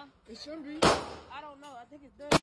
It shouldn't be. I don't know. I think it's done.